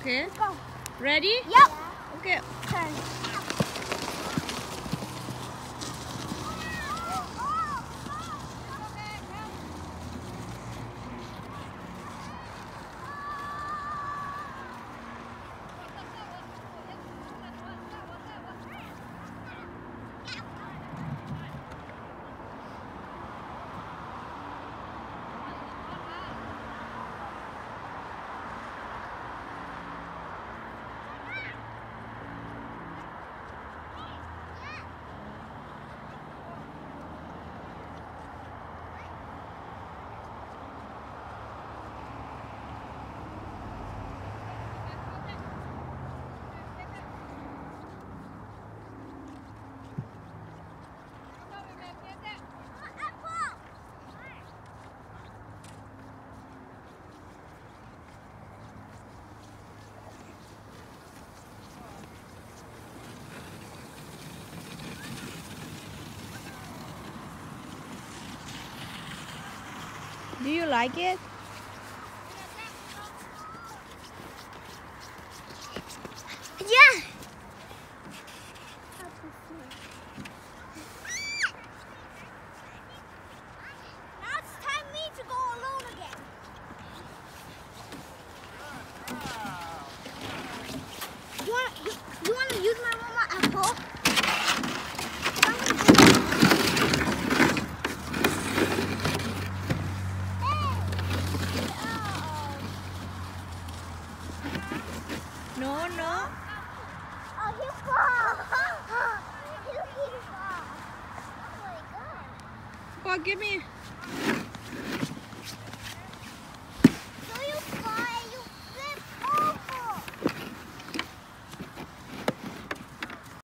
Okay. Go. Ready? Yep. Okay. Turn. Do you like it? Yeah. Now it's time for me to go alone again. You want to use my mama apple? No, no. Oh, he fall. He fall. Oh my God. Go, give me.